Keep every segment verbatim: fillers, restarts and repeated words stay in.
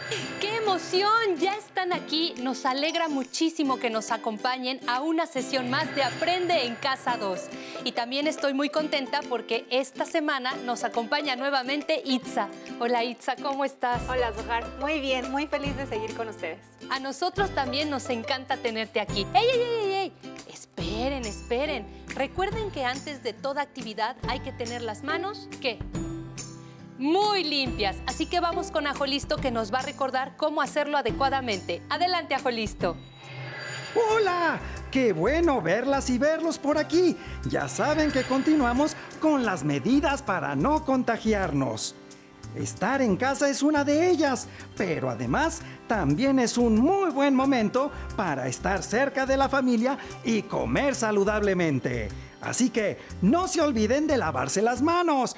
¡Qué emoción! Ya están aquí. Nos alegra muchísimo que nos acompañen a una sesión más de Aprende en Casa dos. Y también estoy muy contenta porque esta semana nos acompaña nuevamente Itza. Hola Itza, ¿cómo estás? Hola Sohar, muy bien, muy feliz de seguir con ustedes. A nosotros también nos encanta tenerte aquí. ¡Ey, ey, ey, ey! Esperen, esperen. Recuerden que antes de toda actividad hay que tener las manos, ¿qué? Muy limpias. Así que vamos con Ajolisto, que nos va a recordar cómo hacerlo adecuadamente. Adelante, Ajolisto. ¡Hola! ¡Qué bueno verlas y verlos por aquí! Ya saben que continuamos con las medidas para no contagiarnos. Estar en casa es una de ellas, pero además también es un muy buen momento para estar cerca de la familia y comer saludablemente. Así que no se olviden de lavarse las manos.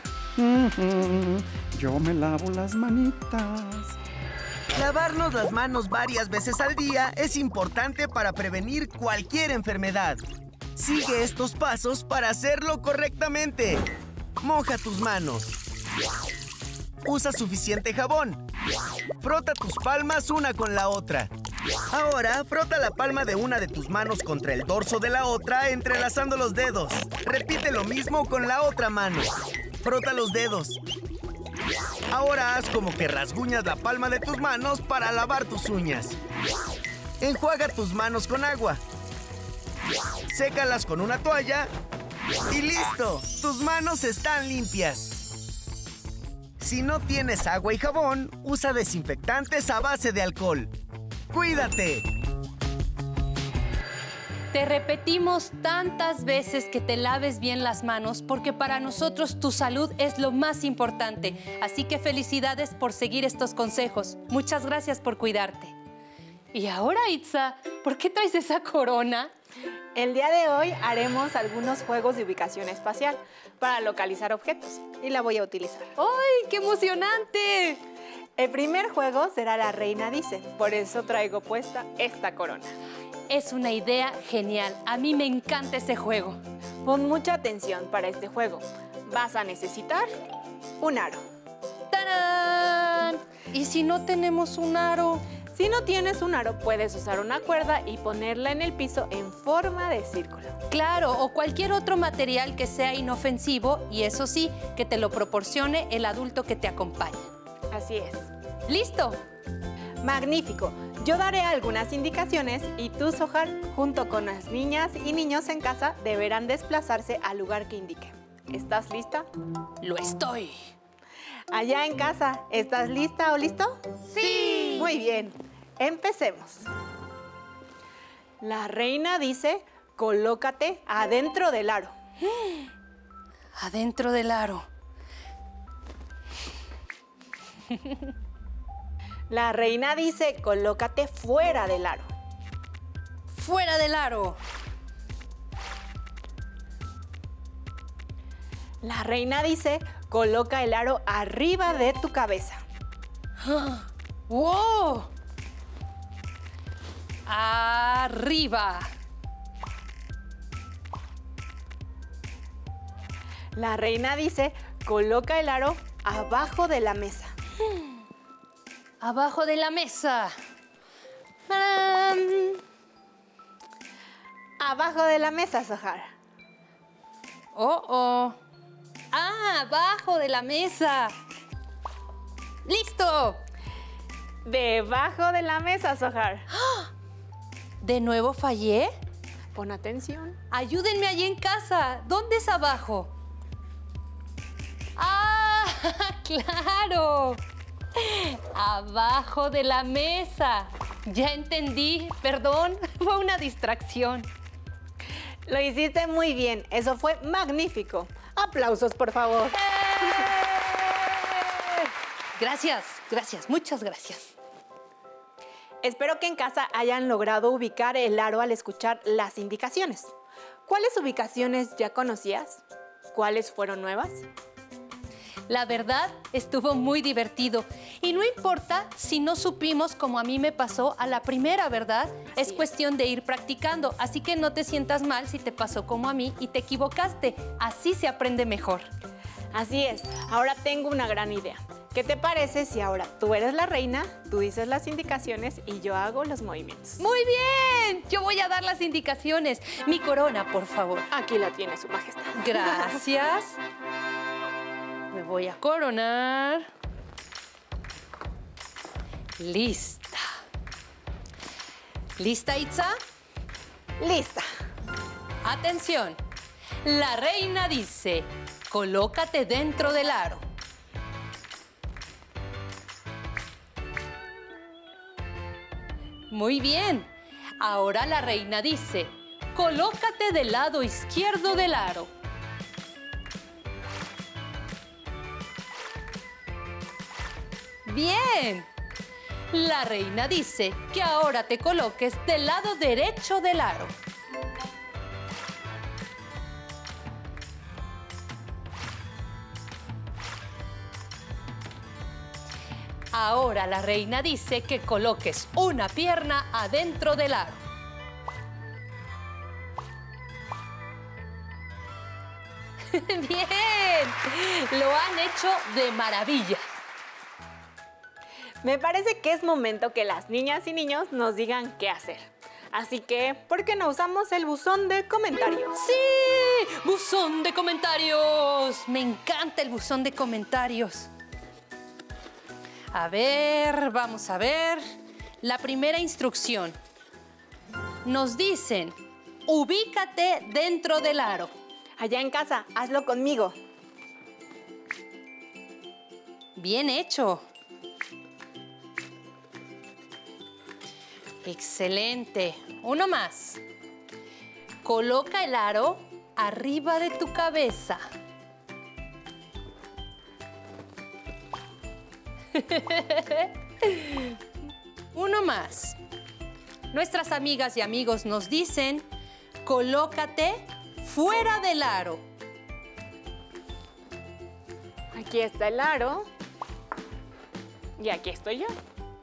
Yo me lavo las manitas. Lavarnos las manos varias veces al día es importante para prevenir cualquier enfermedad. Sigue estos pasos para hacerlo correctamente. Moja tus manos. Usa suficiente jabón. Frota tus palmas una con la otra. Ahora, frota la palma de una de tus manos contra el dorso de la otra, entrelazando los dedos. Repite lo mismo con la otra mano. Frota los dedos. Ahora haz como que rasguñas la palma de tus manos para lavar tus uñas. Enjuaga tus manos con agua. Sécalas con una toalla. Y listo, tus manos están limpias. Si no tienes agua y jabón, usa desinfectantes a base de alcohol. ¡Cuídate! Te repetimos tantas veces que te laves bien las manos porque para nosotros tu salud es lo más importante. Así que felicidades por seguir estos consejos. Muchas gracias por cuidarte. Y ahora, Itza, ¿por qué traes esa corona? El día de hoy haremos algunos juegos de ubicación espacial para localizar objetos y la voy a utilizar. ¡Ay, qué emocionante! El primer juego será La Reina Dice, por eso traigo puesta esta corona. Es una idea genial. A mí me encanta ese juego. Pon mucha atención para este juego. Vas a necesitar un aro. ¡Tarán! ¿Y si no tenemos un aro? Si no tienes un aro, puedes usar una cuerda y ponerla en el piso en forma de círculo. Claro, o cualquier otro material que sea inofensivo y eso sí, que te lo proporcione el adulto que te acompaña. Así es. ¿Listo? Magnífico. Yo daré algunas indicaciones y tú, Sohar, junto con las niñas y niños en casa, deberán desplazarse al lugar que indique. ¿Estás lista? Lo estoy. Allá en casa, ¿estás lista o listo? ¡Sí! Muy bien. Empecemos. La reina dice, colócate adentro del aro. Adentro del aro. La reina dice, colócate fuera del aro. Fuera del aro. La reina dice, coloca el aro arriba de tu cabeza. ¡Wow! Arriba. La reina dice, coloca el aro abajo de la mesa. Abajo de la mesa. Um... Abajo de la mesa, Sohar. Oh, oh. Ah, abajo de la mesa. ¡Listo! Debajo de la mesa, Sohar. ¿De nuevo fallé? Pon atención. Ayúdenme allí en casa. ¿Dónde es abajo? ¡Ah! ¡Claro! Abajo de la mesa. Ya entendí. Perdón, fue una distracción. Lo hiciste muy bien. Eso fue magnífico. Aplausos, por favor. ¡Eh! Gracias, gracias, muchas gracias. Espero que en casa hayan logrado ubicar el aro al escuchar las indicaciones. ¿Cuáles ubicaciones ya conocías? ¿Cuáles fueron nuevas? La verdad, estuvo muy divertido. Y no importa si no supimos como a mí me pasó a la primera, ¿verdad? Así es es. cuestión de ir practicando. Así que no te sientas mal si te pasó como a mí y te equivocaste. Así se aprende mejor. Así es. Ahora tengo una gran idea. ¿Qué te parece si ahora tú eres la reina, tú dices las indicaciones y yo hago los movimientos? Muy bien, yo voy a dar las indicaciones. Mi corona, por favor. Aquí la tiene su majestad. Gracias. Me voy a coronar. Lista. ¿Lista, Itza? Lista. Atención. La reina dice, colócate dentro del aro. Muy bien. Ahora la reina dice, colócate del lado izquierdo del aro. Bien. La reina dice que ahora te coloques del lado derecho del aro. Ahora la reina dice que coloques una pierna adentro del aro. ¡Bien! Lo han hecho de maravilla. Me parece que es momento que las niñas y niños nos digan qué hacer. Así que, ¿por qué no usamos el buzón de comentarios? ¡Sí! ¡Buzón de comentarios! Me encanta el buzón de comentarios. A ver, vamos a ver. La primera instrucción. Nos dicen, ubícate dentro del aro. Allá en casa, hazlo conmigo. Bien hecho. Excelente. Uno más. Coloca el aro arriba de tu cabeza. Uno más. Nuestras amigas y amigos nos dicen, colócate fuera del aro. Aquí está el aro. Y aquí estoy yo.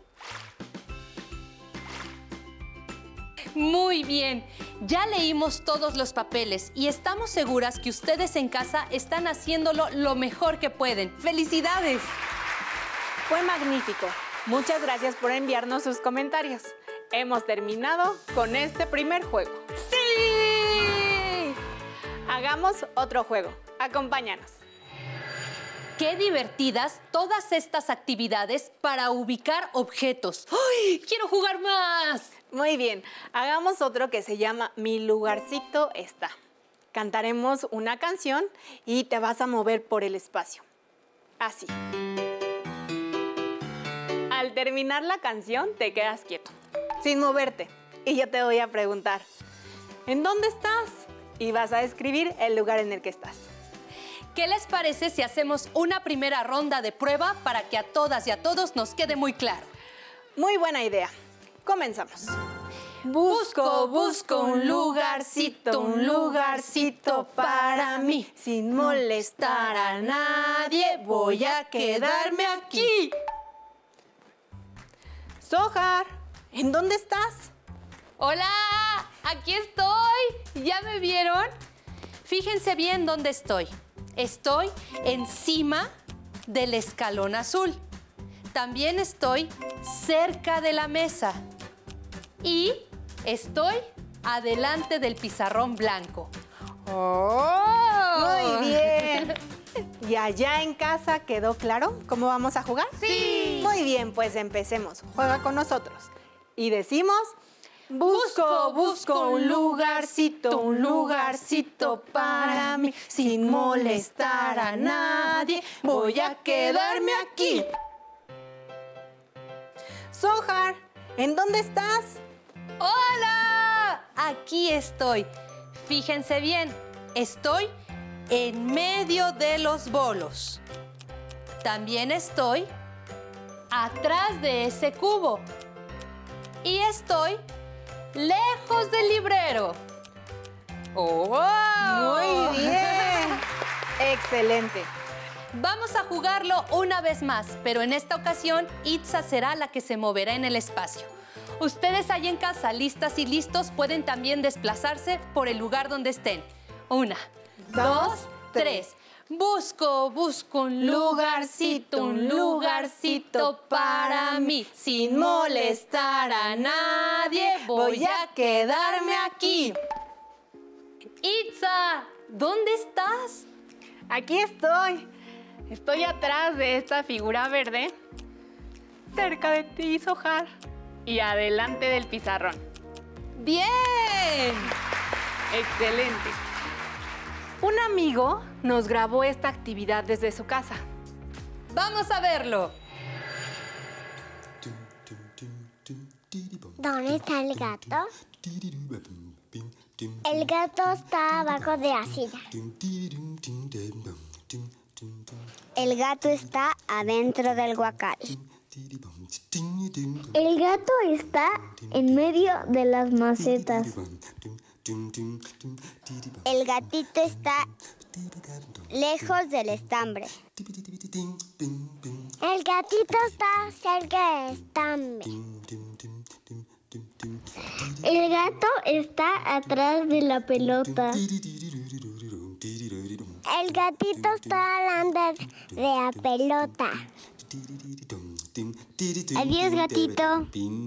Muy bien. Ya leímos todos los papeles y estamos seguras que ustedes en casa están haciéndolo lo mejor que pueden. ¡Felicidades! Fue magnífico. Muchas gracias por enviarnos sus comentarios. Hemos terminado con este primer juego. ¡Sí! Hagamos otro juego. Acompáñanos. ¡Qué divertidas todas estas actividades para ubicar objetos! ¡Ay! ¡Quiero jugar más! Muy bien. Hagamos otro que se llama Mi lugarcito está. Cantaremos una canción y te vas a mover por el espacio. Así. Al terminar la canción, te quedas quieto, sin moverte. Y yo te voy a preguntar, ¿en dónde estás? Y vas a describir el lugar en el que estás. ¿Qué les parece si hacemos una primera ronda de prueba para que a todas y a todos nos quede muy claro? Muy buena idea. Comenzamos. Busco, busco un lugarcito, un lugarcito para mí. Sin molestar a nadie, voy a quedarme aquí. Sohar, ¿en dónde estás? ¡Hola! ¡Aquí estoy! ¿Ya me vieron? Fíjense bien dónde estoy. Estoy encima del escalón azul. También estoy cerca de la mesa. Y estoy adelante del pizarrón blanco. ¡Oh! Muy bien. ¿Y allá en casa quedó claro cómo vamos a jugar? ¡Sí! Muy bien, pues empecemos. Juega con nosotros. Y decimos... Busco, busco un lugarcito, un lugarcito para mí. Sin molestar a nadie, voy a quedarme aquí. Sohar, ¿en dónde estás? ¡Hola! Aquí estoy. Fíjense bien, estoy en medio de los bolos. También estoy atrás de ese cubo. Y estoy lejos del librero. ¡Oh! Muy bien. Excelente. Vamos a jugarlo una vez más, pero en esta ocasión Itza será la que se moverá en el espacio. Ustedes ahí en casa, listas y listos, pueden también desplazarse por el lugar donde estén. Una, dos, tres. Busco, busco un lugarcito, un lugarcito para mí. Sin molestar a nadie, voy a quedarme aquí. Itza, ¿dónde estás? Aquí estoy. Estoy atrás de esta figura verde, cerca de ti, Sohar, y adelante del pizarrón. ¡Bien! ¡Excelente! Un amigo nos grabó esta actividad desde su casa. ¡Vamos a verlo! ¿Dónde está el gato? El gato está abajo de la silla. El gato está adentro del guacal. El gato está en medio de las macetas. El gatito está lejos del estambre. El gatito está cerca del estambre. El gato está atrás de la pelota. El gatito está hablando de la pelota. Adiós, gatito.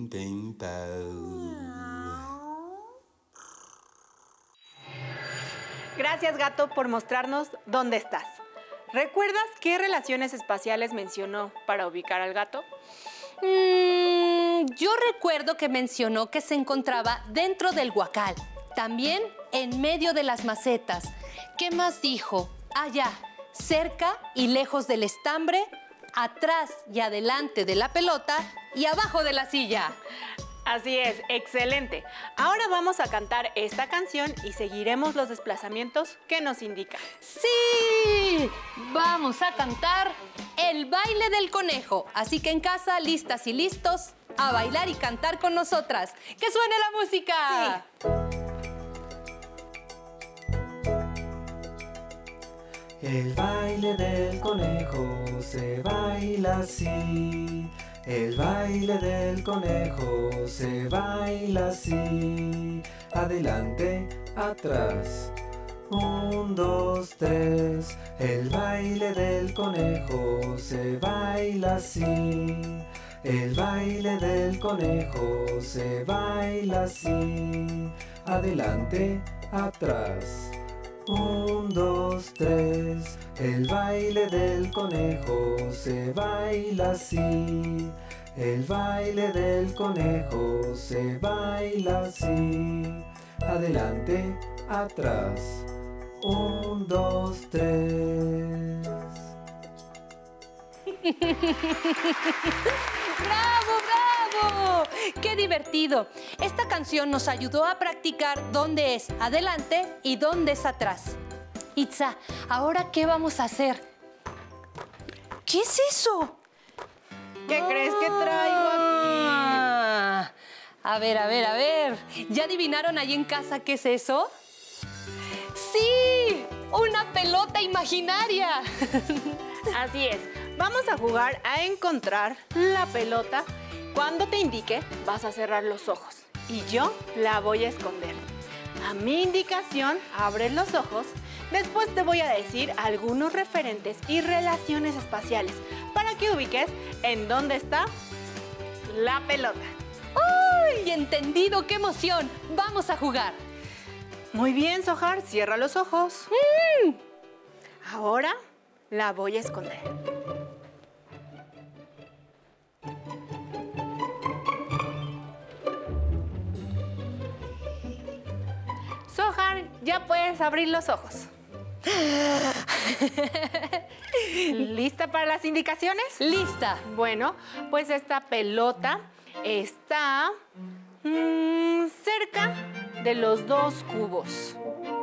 Gracias, gato, por mostrarnos dónde estás. ¿Recuerdas qué relaciones espaciales mencionó para ubicar al gato? Mm, yo recuerdo que mencionó que se encontraba dentro del huacal, también en medio de las macetas. ¿Qué más dijo? Allá, cerca y lejos del estambre, atrás y adelante de la pelota y abajo de la silla. Así es, excelente. Ahora vamos a cantar esta canción y seguiremos los desplazamientos que nos indica. ¡Sí! Vamos a cantar el baile del conejo. Así que en casa, listas y listos a bailar y cantar con nosotras. ¡Que suene la música! Sí. El baile del conejo se baila así. El baile del conejo se baila así. Adelante, atrás. Un, dos, tres. El baile del conejo se baila así. El baile del conejo se baila así. Adelante, atrás. Un, dos, tres. El baile del conejo se baila así. El baile del conejo se baila así. Adelante, atrás. Un, dos, tres. ¡Bravo, bravo! ¡Qué divertido! Esta canción nos ayudó a practicar dónde es adelante y dónde es atrás. Itza, ¿ahora qué vamos a hacer? ¿Qué es eso? ¿Qué crees que traigo aquí? Ah, a ver, a ver, a ver. ¿Ya adivinaron ahí en casa qué es eso? ¡Sí! ¡Una pelota imaginaria! Así es. Vamos a jugar a encontrar la pelota. Cuando te indique, vas a cerrar los ojos y yo la voy a esconder. A mi indicación, abres los ojos. Después te voy a decir algunos referentes y relaciones espaciales para que ubiques en dónde está la pelota. ¡Uy! Entendido, qué emoción. Vamos a jugar. Muy bien, Sohar, cierra los ojos. Mm. Ahora la voy a esconder. Sohar, ya puedes abrir los ojos. ¿Lista para las indicaciones? Lista. Bueno, pues esta pelota está mmm, cerca de los dos cubos.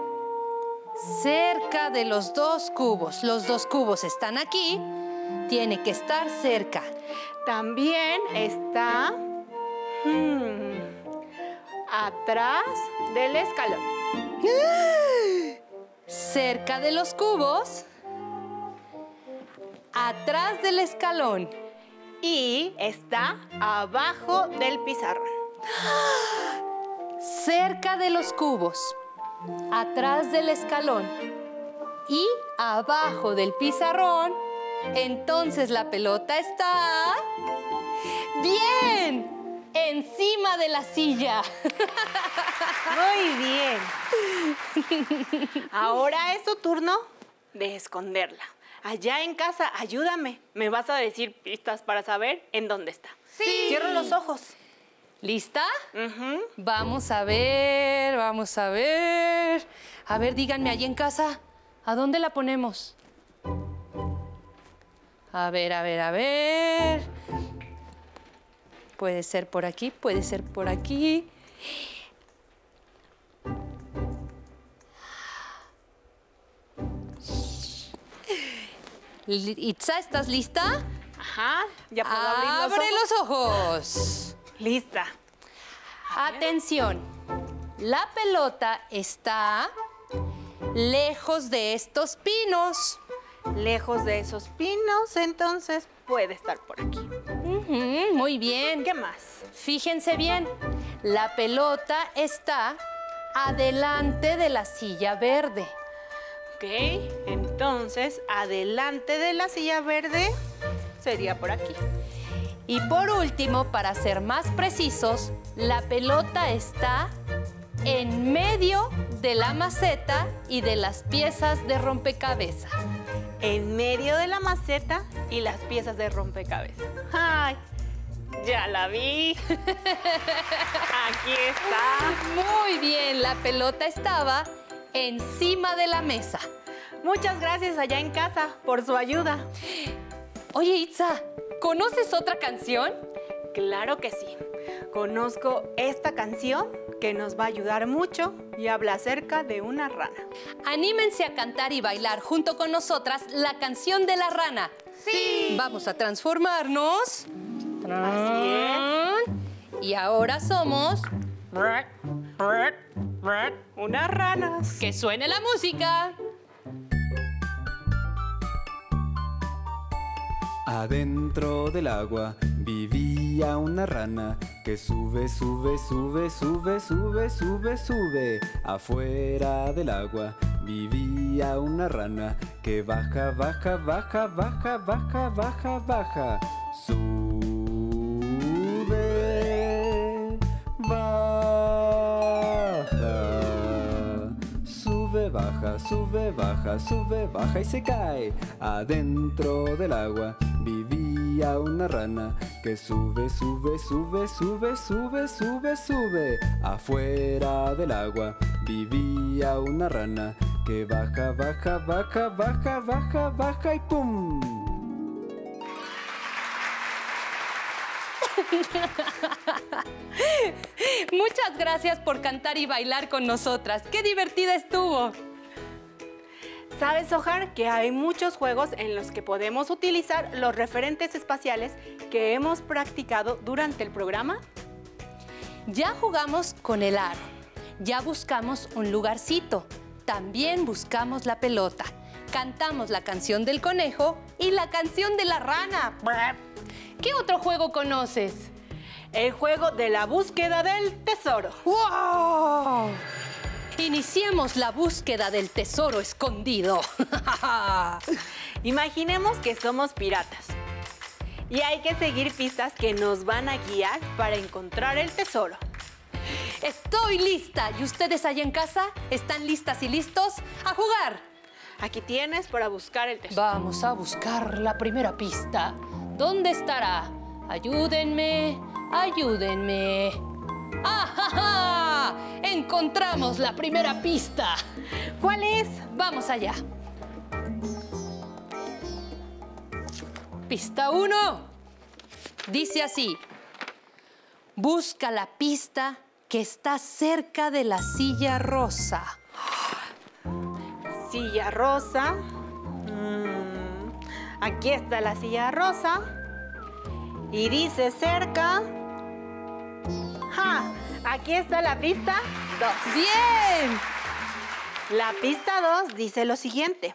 Cerca de los dos cubos. Los dos cubos están aquí. Tiene que estar cerca. También está hmm, atrás del escalón. Cerca de los cubos. Atrás del escalón. Y está abajo del pizarrón. Cerca de los cubos. Atrás del escalón. y abajo del pizarrón, entonces la pelota está... ¡bien! Encima de la silla. Muy bien. Ahora es tu turno de esconderla. Allá en casa, ayúdame. ¿Me vas a decir pistas para saber en dónde está? Sí. Cierra los ojos. ¿Lista? Uh-huh. Vamos a ver, vamos a ver. A ver, díganme, allí en casa, ¿a dónde la ponemos? A ver, a ver, a ver. Puede ser por aquí, puede ser por aquí. Itza, ¿estás lista? Ajá, ya puedo abrir los ¡Abre ojos. los ojos! Lista. Atención, la pelota está lejos de estos pinos. Lejos de esos pinos, entonces puede estar por aquí. Ujú, muy bien. ¿Qué más? Fíjense bien, la pelota está adelante de la silla verde. Ok, entonces adelante de la silla verde sería por aquí. Y por último, para ser más precisos, la pelota está en medio de la maceta y de las piezas de rompecabezas. En medio de la maceta y las piezas de rompecabezas. ¡Ay! Ya la vi. Aquí está. Muy bien, la pelota estaba encima de la mesa. Muchas gracias allá en casa por su ayuda. Oye, Itza, ¿conoces otra canción? Claro que sí. Conozco esta canción que nos va a ayudar mucho y habla acerca de una rana. Anímense a cantar y bailar junto con nosotras la canción de la rana. ¡Sí! Vamos a transformarnos. Así es. Y ahora somos... Unas ranas. ¡Que suene la música! Adentro del agua vivía una rana que sube, sube, sube, sube, sube, sube, sube. Afuera del agua vivía una rana que baja, baja, baja, baja, baja, baja, baja. Sube, baja. Sube, baja, sube, baja, sube, baja y se cae. Adentro del agua vivía una rana que sube, sube, sube, sube, sube, sube, sube. Afuera del agua vivía una rana que baja, baja, baja, baja, baja, baja y ¡pum! Muchas gracias por cantar y bailar con nosotras. ¡Qué divertida estuvo! ¿Sabes, Ohar, que hay muchos juegos en los que podemos utilizar los referentes espaciales que hemos practicado durante el programa? Ya jugamos con el aro, ya buscamos un lugarcito, también buscamos la pelota, cantamos la canción del conejo y la canción de la rana. ¿Qué otro juego conoces? El juego de la búsqueda del tesoro. ¡Wow! Iniciemos la búsqueda del tesoro escondido. Imaginemos que somos piratas y hay que seguir pistas que nos van a guiar para encontrar el tesoro. Estoy lista. ¿Y ustedes allá en casa están listas y listos a jugar? Aquí tienes para buscar el tesoro. Vamos a buscar la primera pista. ¿Dónde estará? Ayúdenme, ayúdenme. ¡Ah! Encontramos la primera pista. ¿Cuál es? Vamos allá. Pista uno. Dice así. Busca la pista que está cerca de la silla rosa. Silla rosa. Mm, aquí está la silla rosa. Y dice cerca. ¡Ja! Aquí está la pista dos. ¡Bien! La pista dos dice lo siguiente.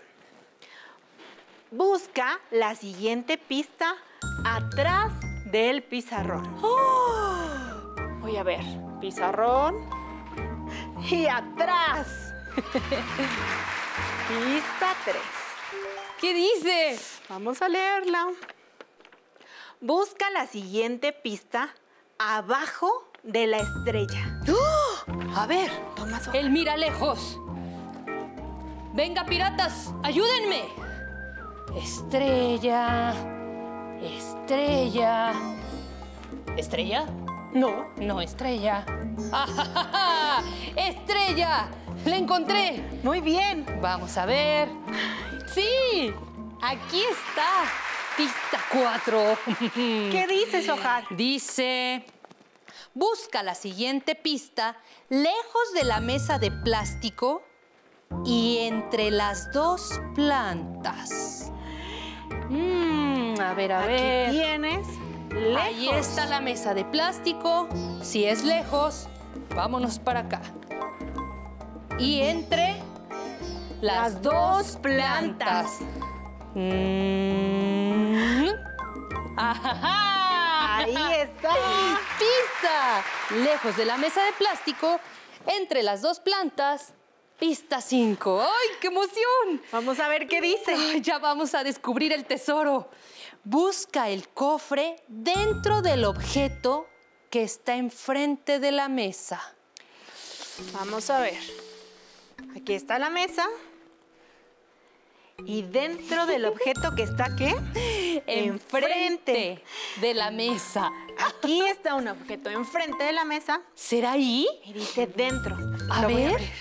Busca la siguiente pista atrás del pizarrón. ¡Oh! Voy a ver. Pizarrón. Y atrás. Pista tres. ¿Qué dice? Vamos a leerla. Busca la siguiente pista abajo de la estrella. ¡Oh! A ver, Toma su... él mira lejos. Venga, piratas, ayúdenme. Estrella, estrella. ¿Estrella? No. No, estrella. ¡Ah, estrella! ¡La encontré! Muy bien. Vamos a ver. ¡Sí! Aquí está. Pista cuatro. ¿Qué dices, Sojar? Dice... Busca la siguiente pista lejos de la mesa de plástico y entre las dos plantas. Mm, a ver, a Aquí ver. tienes lejos. Ahí está la mesa de plástico. Si es lejos, vámonos para acá. Y entre las, Las dos dos plantas. plantas. Mm. ¡Ajá! Ahí está. ¡Pista! Lejos de la mesa de plástico, entre las dos plantas, pista cinco. ¡Ay, qué emoción! Vamos a ver qué dice. Ay, ya vamos a descubrir el tesoro. Busca el cofre dentro del objeto que está enfrente de la mesa. Vamos a ver. Aquí está la mesa. Y dentro del objeto que está, ¿qué? Enfrente de la mesa. Aquí está un objeto enfrente de la mesa ¿Será ahí? y dice dentro. A Lo voy ver. abrir.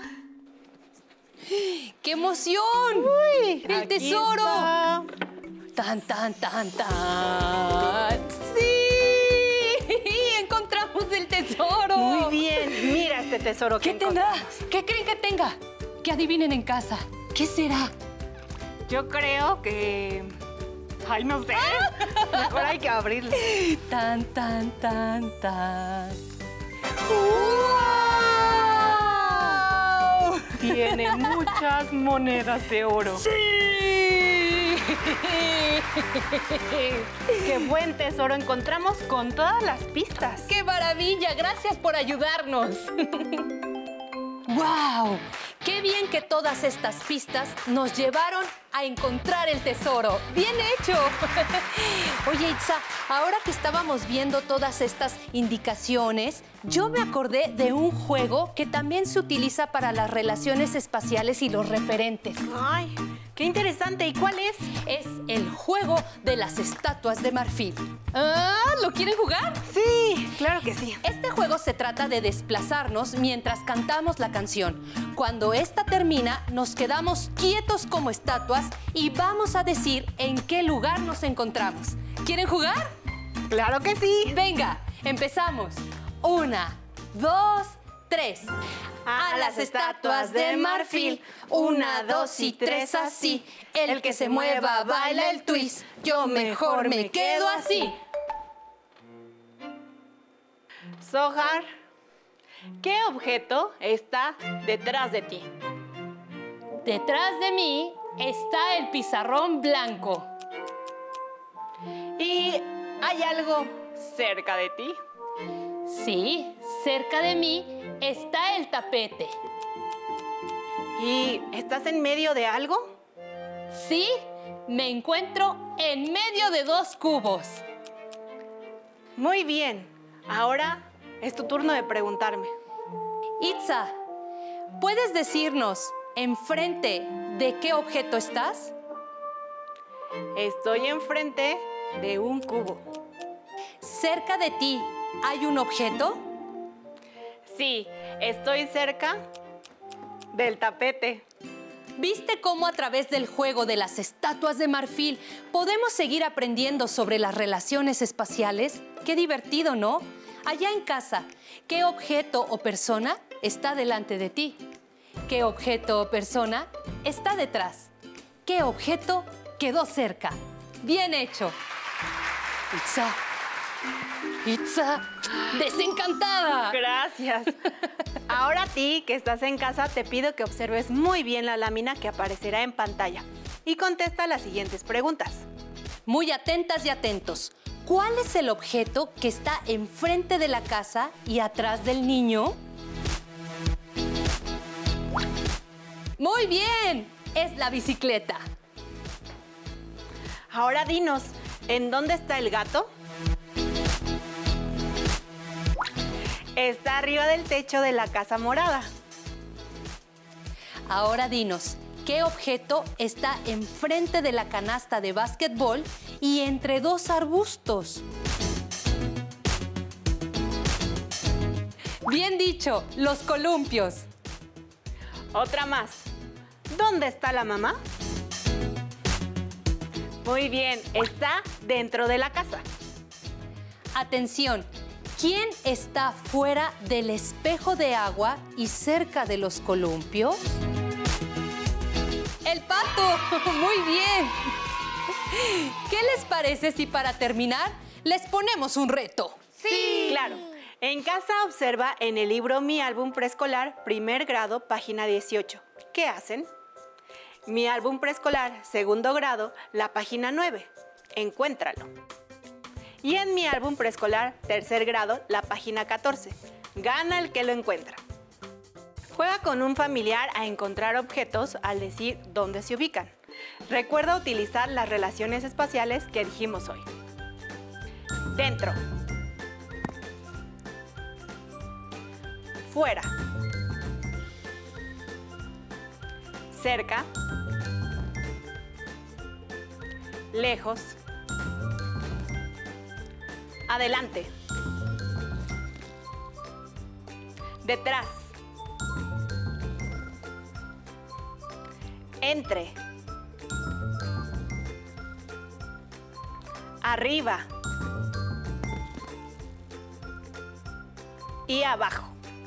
¡Qué emoción! Uy, ¡El aquí tesoro! está. ¡Tan, tan, tan, tan! ¡Sí! ¡Encontramos el tesoro! Muy bien. Mira este tesoro que ¿Qué tendrá? encontramos. ¿Qué creen que tenga? Que adivinen en casa. ¿Qué será? Yo creo que... Ay, no sé. Mejor hay que abrirlo. Tan, tan, tan, tan. ¡Wow! Tiene muchas monedas de oro. ¡Sí! ¡Qué buen tesoro encontramos con todas las pistas! ¡Qué maravilla! Gracias por ayudarnos. ¡Wow! ¡Qué bien que todas estas pistas nos llevaron a encontrar el tesoro! ¡Bien hecho! Oye, Itza, ahora que estábamos viendo todas estas indicaciones, yo me acordé de un juego que también se utiliza para las relaciones espaciales y los referentes. ¡Ay! ¡Qué interesante! ¿Y cuál es? Es el juego de las estatuas de marfil. ¿Ah? ¿Lo quieren jugar? Sí, claro que sí. Este juego se trata de desplazarnos mientras cantamos la canción. Cuando esta termina, nos quedamos quietos como estatuas y vamos a decir en qué lugar nos encontramos. ¿Quieren jugar? ¡Claro que sí! Venga, empezamos. Una, dos, tres. A las estatuas de marfil, una, dos y tres así. El que se mueva baila el twist. Yo mejor me quedo así. Sojar, ¿qué objeto está detrás de ti? Detrás de mí está el pizarrón blanco. ¿Y hay algo cerca de ti? Sí, cerca de mí está el tapete. ¿Y estás en medio de algo? Sí, me encuentro en medio de dos cubos. Muy bien. Ahora es tu turno de preguntarme. Itza, ¿puedes decirnos enfrente de qué objeto estás? Estoy enfrente de un cubo. ¿Cerca de ti hay un objeto? Sí, estoy cerca del tapete. ¿Viste cómo a través del juego de las estatuas de marfil podemos seguir aprendiendo sobre las relaciones espaciales? ¡Qué divertido!, ¿no? Allá en casa, ¿qué objeto o persona está delante de ti? ¿Qué objeto o persona está detrás? ¿Qué objeto quedó cerca? ¡Bien hecho! Itza, Itza, desencantada. Gracias. Ahora a ti, que estás en casa, te pido que observes muy bien la lámina que aparecerá en pantalla y contesta las siguientes preguntas. Muy atentas y atentos. ¿Cuál es el objeto que está enfrente de la casa y atrás del niño? Muy bien, es la bicicleta. Ahora dinos, ¿en dónde está el gato? Está arriba del techo de la casa morada. Ahora dinos, ¿qué objeto está enfrente de la canasta de básquetbol y entre dos arbustos? Bien dicho, los columpios. Otra más. ¿Dónde está la mamá? Muy bien, está dentro de la casa. Atención, ¿quién está fuera del espejo de agua y cerca de los columpios? ¡El pato! ¡Muy bien! ¿Qué les parece si para terminar les ponemos un reto? ¡Sí! Claro. En casa observa en el libro Mi álbum preescolar, primer grado, página dieciocho. ¿Qué hacen? Mi álbum preescolar, segundo grado, la página nueve. Encuéntralo. Y en mi álbum preescolar, tercer grado, la página catorce. Gana el que lo encuentra. Juega con un familiar a encontrar objetos al decir dónde se ubican. Recuerda utilizar las relaciones espaciales que dijimos hoy. Dentro. Fuera. Cerca. Lejos. Adelante. Detrás. Entre. Arriba. Y abajo.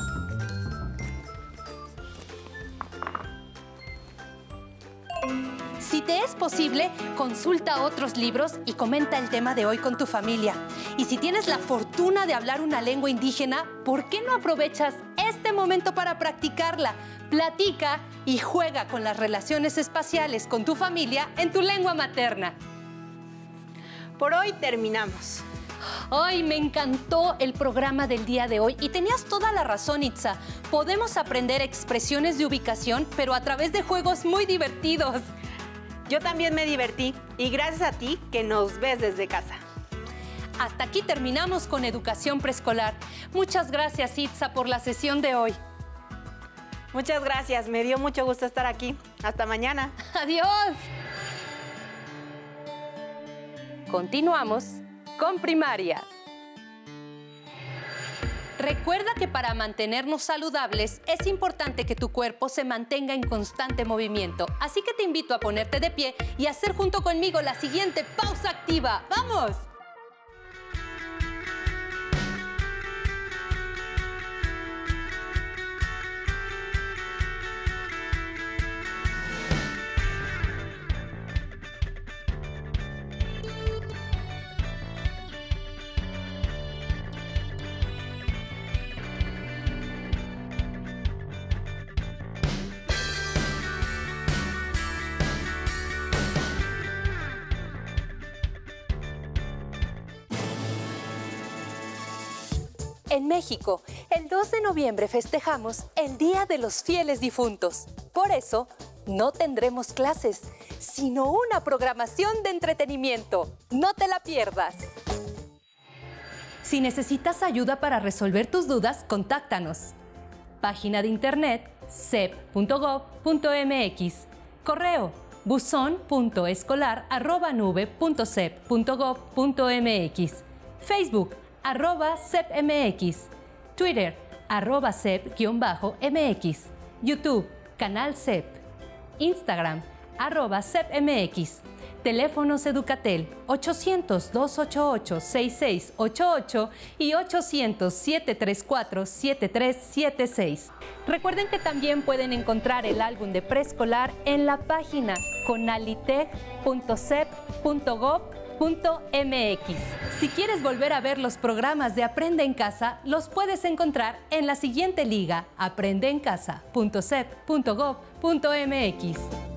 Si te es posible, consulta otros libros y comenta el tema de hoy con tu familia. Y si tienes la fortuna de hablar una lengua indígena, ¿por qué no aprovechas este momento para practicarla? Platica y juega con las relaciones espaciales con tu familia en tu lengua materna. Por hoy terminamos. Ay, me encantó el programa del día de hoy y tenías toda la razón, Itza. Podemos aprender expresiones de ubicación, pero a través de juegos muy divertidos. Yo también me divertí y gracias a ti que nos ves desde casa. Hasta aquí terminamos con Educación Preescolar. Muchas gracias, Itza, por la sesión de hoy. Muchas gracias, me dio mucho gusto estar aquí. Hasta mañana. ¡Adiós! Continuamos con primaria. Recuerda que para mantenernos saludables es importante que tu cuerpo se mantenga en constante movimiento. Así que te invito a ponerte de pie y hacer junto conmigo la siguiente pausa activa. ¡Vamos! En México, el dos de noviembre festejamos el Día de los Fieles Difuntos. Por eso, no tendremos clases, sino una programación de entretenimiento. ¡No te la pierdas! Si necesitas ayuda para resolver tus dudas, contáctanos. Página de internet c e p punto gov punto m x. Correo buzón punto escolar arroba nube punto c e p punto gov punto m x. Facebook arroba cepmx, Twitter, arroba cep-mx, YouTube, canal C E P, Instagram, arroba cepmx, teléfonos Educatel ochocientos, dos ochenta y ocho, sesenta y seis ochenta y ocho y ochocientos, siete treinta y cuatro, setenta y tres setenta y seis. Recuerden que también pueden encontrar el álbum de preescolar en la página conalitec punto cep punto gov punto m x. Si quieres volver a ver los programas de Aprende en Casa, los puedes encontrar en la siguiente liga, aprende en casa punto cep punto gov punto m x.